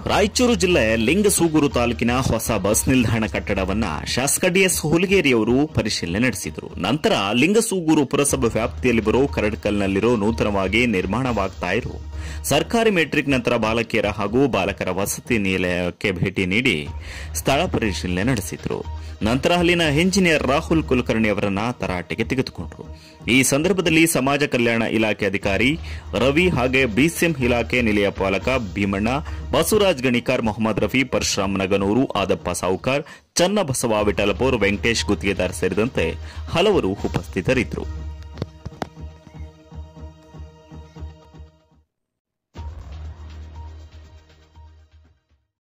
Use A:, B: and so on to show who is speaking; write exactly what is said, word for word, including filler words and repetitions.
A: ರಾಯಚೂರು ಜಿಲ್ಲೆ ಲಿಂಗಸೂಗೂರು ತಾಲೂಕಿನ ಹೊಸ ಬಸ್ ನಿಲ್ದಾಣ ಕಟ್ಟಡವನ್ನ ಶಾಸಕ ಡಿಎಸ್ ಹುಲಿಗೇರಿಯವರು ಪರಿಶೀಲನೆ ನಡೆಸಿದರು. ನಂತರ ಲಿಂಗಸೂಗೂರು ಪುರಸಭೆ ವ್ಯಾಪ್ತಿಯಲ್ಲಿ ಬರೋ ಕರಡ್ಕಲ್ನಲ್ಲಿರೋ ನೂತನವಾಗಿ ನಿರ್ಮಾಣವಾಗ್ತಾ ಇರೋ ಸರ್ಕಾರಿ ಮೆಟ್ರಿಕ್ ನಂತರ ಬಾಲಕಿಯರ ಹಾಗೂ ಬಾಲಕರ ವಸತಿ ನಿಲಯಕ್ಕೆ ಭೇಟಿ ನೀಡಿ ಸ್ಥಳ ಪರಿಶೀಲನೆ ನಡೆಸಿದರು. ನಂತರ ಅಲ್ಲಿನ ಇಂಜಿನಿಯರ್ ರಾಹುಲ್ ಕುಲಕರ್ಣಿ ಅವರನ್ನ ತರಾಟೆಗೆ ತೆಗೆದುಕೊಂಡರು. ಈ ಸಂದರ್ಭದಲ್ಲಿ ಸಮಾಜ ಕಲ್ಯಾಣ ಇಲಾಖೆ ಅಧಿಕಾರಿ ರವಿ ಹಾಗೆ ಬಿಸಿಎಂ ಇಲಾಖೆ ನಿಲಯ ಪಾಲಕ ಭೀಮಣ್ಣ, ಬಸವರಾಜ್ ಗಣಿಕಾರ್, ಮೊಹಮ್ಮದ್ ರಫಿ, ಪರಶುರಾಮ್ ನಗನೂರು, ಆದಪ್ಪ ಸಾವುಕಾರ್, ಚನ್ನಬಸವ ವಿಠಲಪುರ್, ವೆಂಕಟೇಶ್ ಗುತ್ತಿಗೆದಾರ್ ಸೇರಿದಂತೆ ಹಲವರು ಉಪಸ್ಥಿತರಿದ್ದರು.